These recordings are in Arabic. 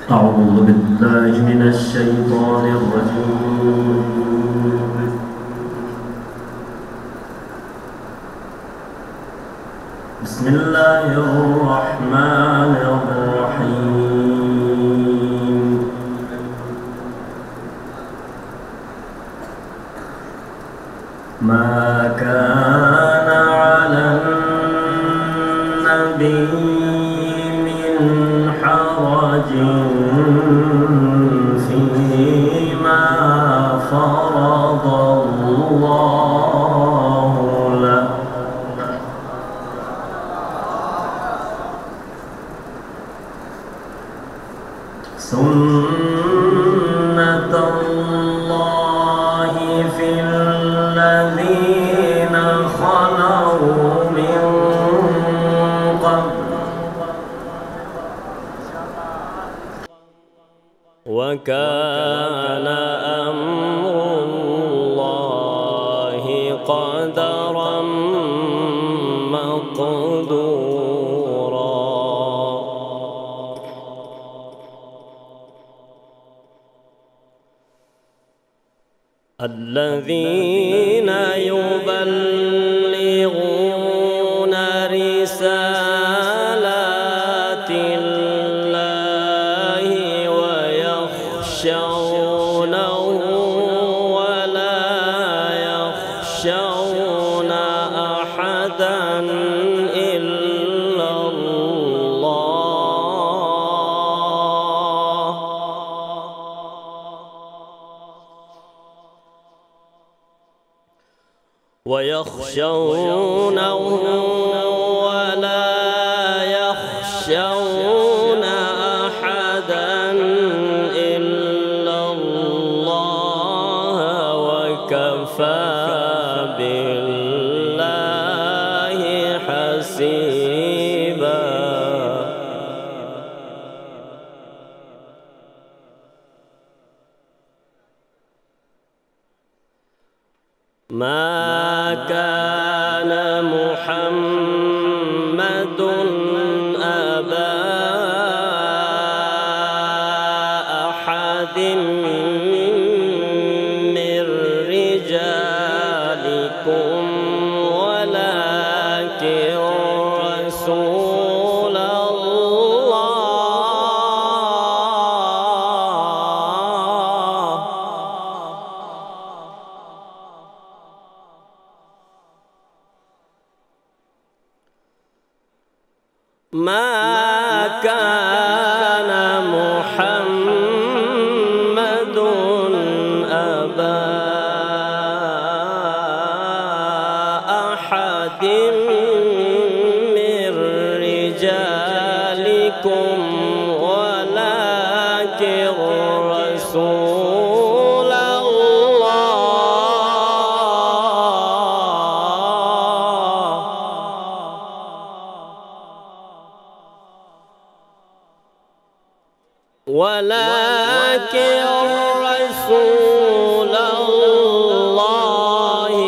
أعوذ بالله من الشيطان الرجيم. بسم الله الرحمن الرحيم. ما كان على النبي من حرج فيما فرض الله له، سنة الله في الذين خلوا من قبل، وكان أمر الله قدرا مقدورا. الذين يبلغون رسالات الله ويخشونه ولا يخشون أحدا إلا الله، ويخشونه ولا يخشون أحدا إلا الله، وكفى بالله حسيبا. ما كان محمد أبا أحد من رجالكم ولكن رسول الله ما كان محمد أبا أحد من رجالكم ولكن رسول ولكن رسول الله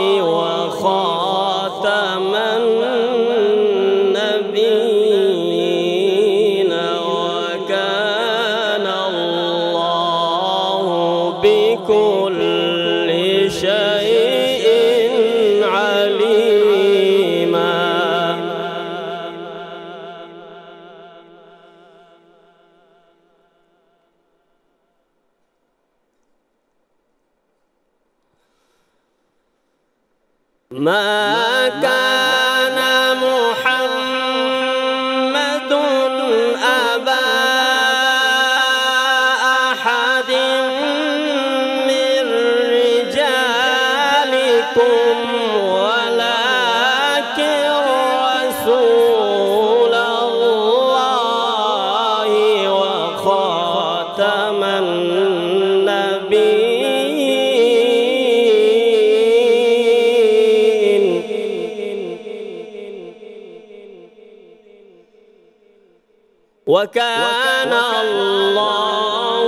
وخاتم النبيين، وكان الله بكل شيء عليما. ما كان محمد أبا أحد من رجالكم ولكن رسول الله وخاتم النبيين، وكان الله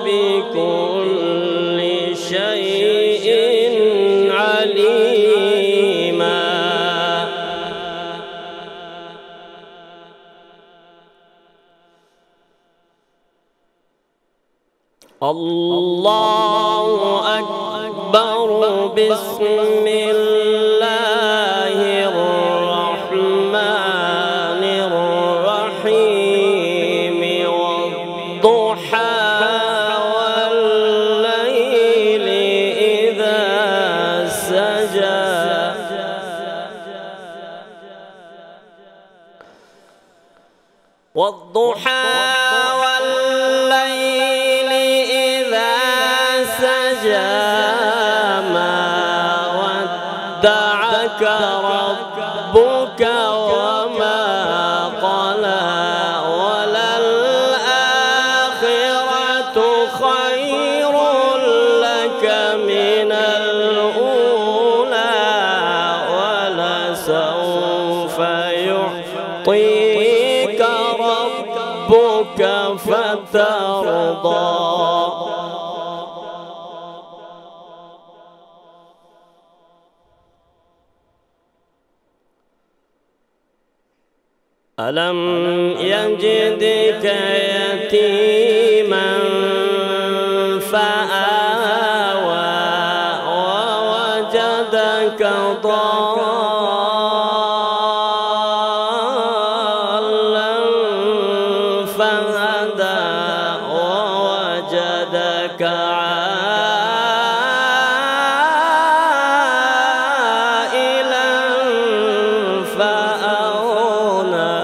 بكل شيء عليما. الله أكبر. بسم الله الرحمن الرحيم. والضحى والليل إذا سجى. والضحى والليل إذا سجى. ما ودعك ربك وما قلى. وللآخرة خير لك من الأولى. ولسوف يعطيك ربك فترضى. ألم يجدك يتيما فآوى. ووجدك ضالا فهدى. ووجدك عائلا فأغنى.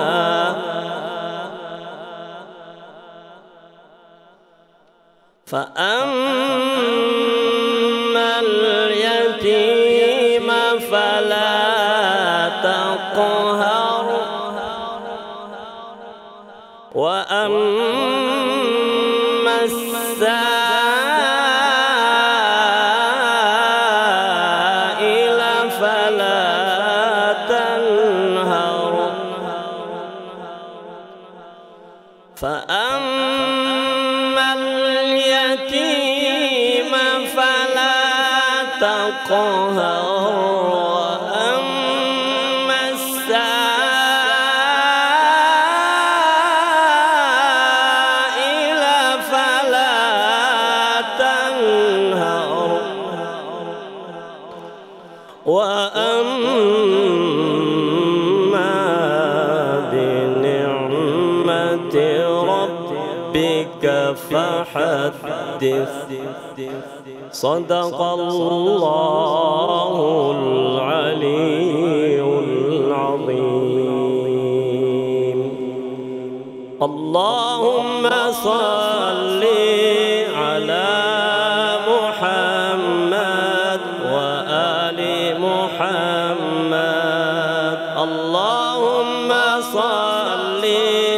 فأما اليتيم فلا تقهر. وأما السائل فلا تنهر. فأما اليتيم فلا تقهر. وأما السائل فلا تنهر. وأما بنعمة ربك فحدث. صدق الله العلي العظيم. اللهم صل على محمد وآل محمد. اللهم صل